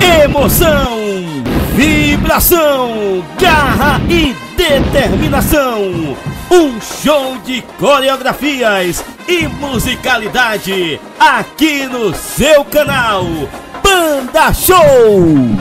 Emoção, vibração, garra e determinação. Um show de coreografias e musicalidade aqui no seu canal Banda Show.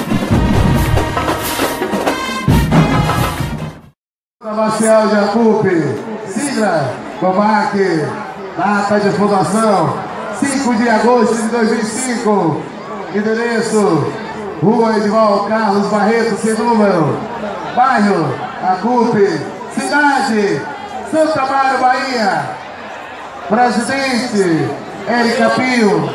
Marcial de Acupe, sigla Comac, data de fundação 5 de agosto de 2005, endereço Rua Edivaldo Carlos Barreto, sem número, bairro Acupe, cidade Santa Maria, Bahia. Presidente Érica Pio.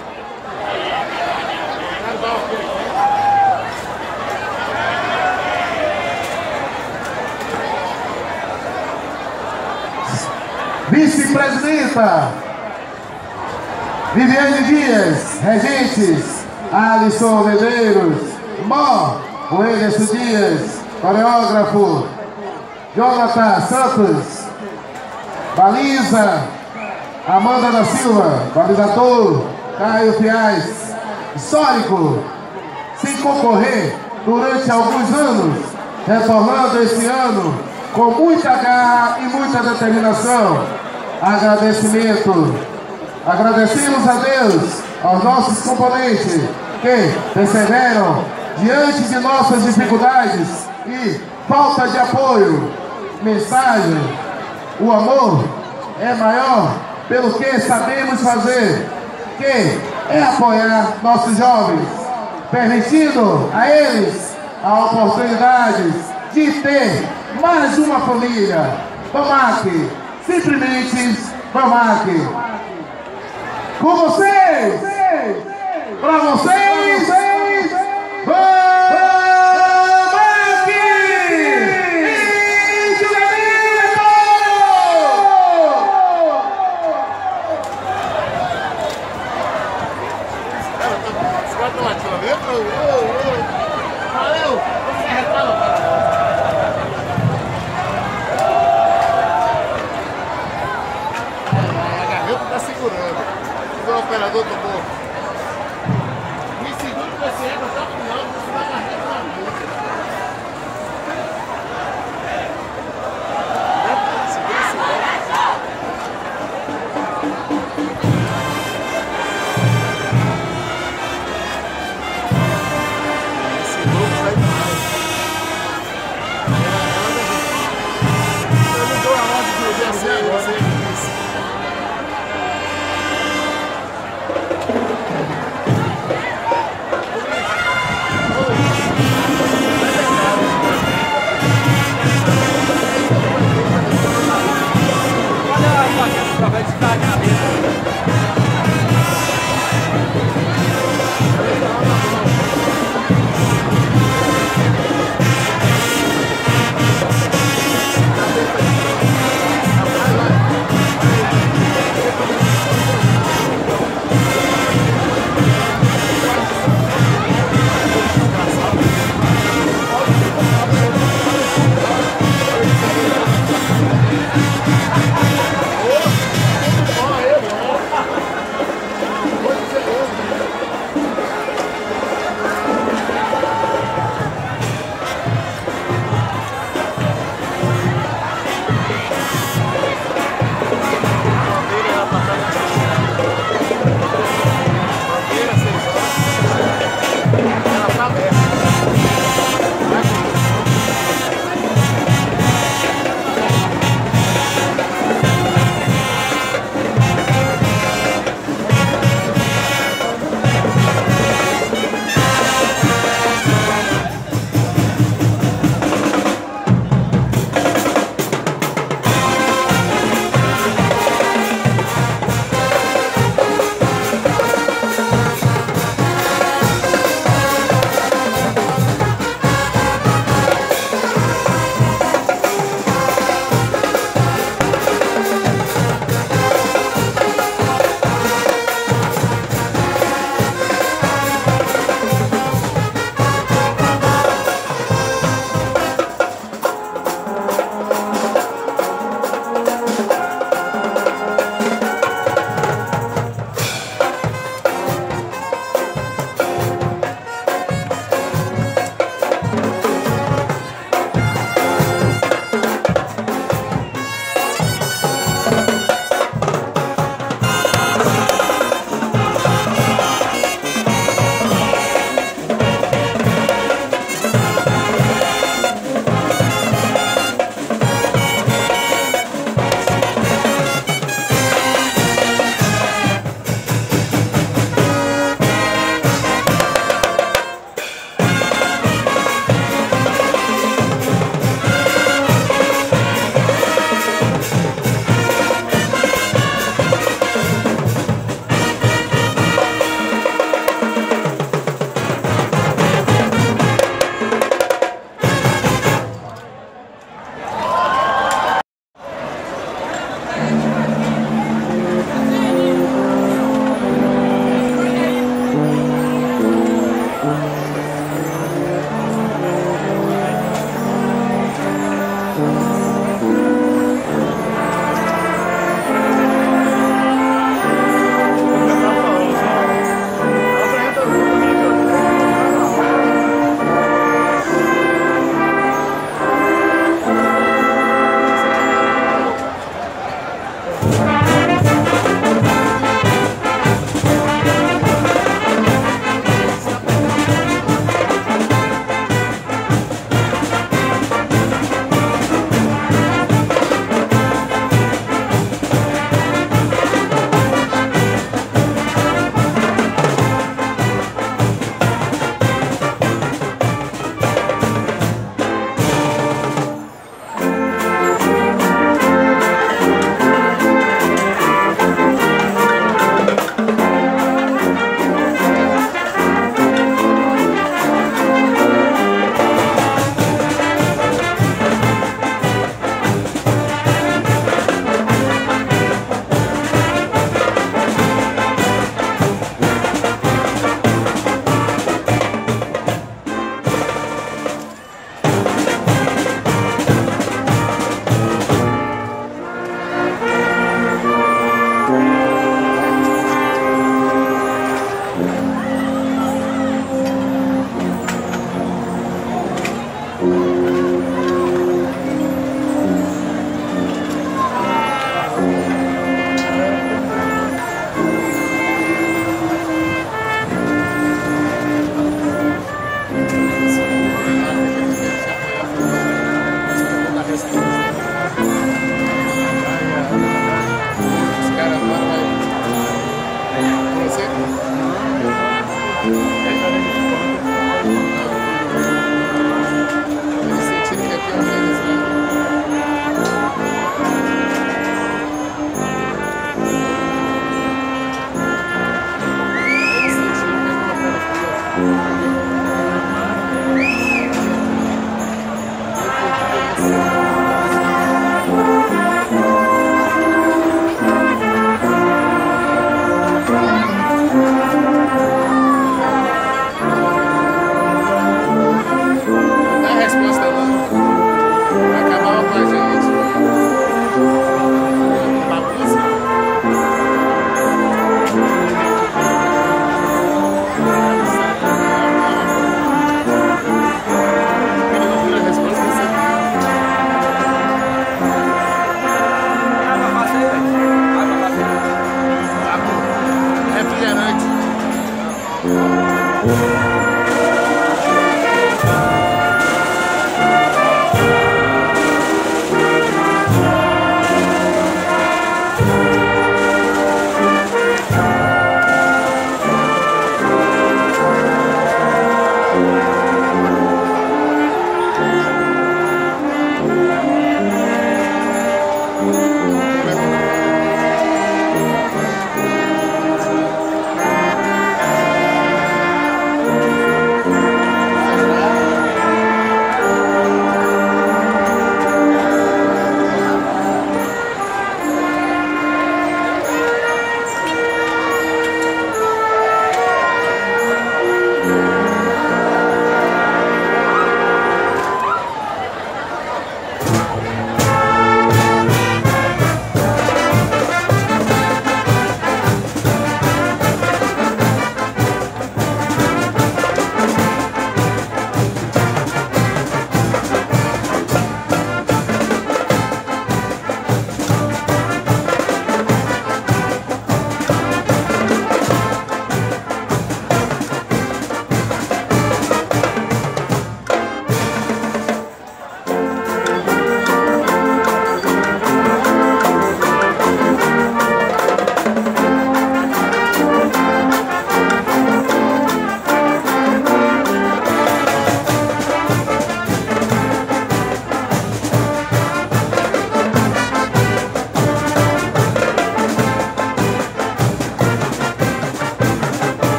Vice-presidenta Viviane Dias, regentes Alisson Medeiros, Mó Wederson Dias, coreógrafo Jonathan Santos, baliza Amanda da Silva, balizador Caio Fiaz, histórico, sem concorrer durante alguns anos, retornando esse ano com muita garra e muita determinação. Agradecimento. Agradecemos a Deus, aos nossos componentes que perseveram diante de nossas dificuldades e falta de apoio. Mensagem: o amor é maior pelo que sabemos fazer, que é apoiar nossos jovens, permitindo a eles a oportunidade de ter mais uma família. Comac, simplesmente Comac. Com vocês, pra vocês, Comac! E julgamento! Você vai tomar julgamento? Valeu! Você reclama, tá segurando. O operador tomou. Me segura que você entra até o final, você vai largar na música. Segura esse esse novo vai demais. Eu não dou a ordem de ouvir assim agora.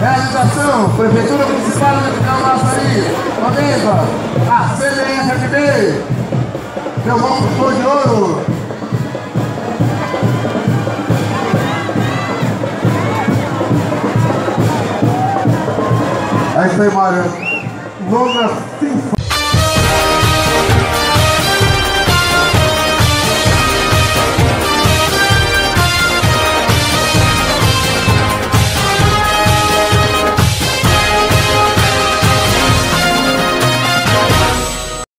Realização, Prefeitura Municipal de Camaçari, Omega, a CBFMB, meu bom de ouro. É isso aí, Mário. Nona Sinfônica.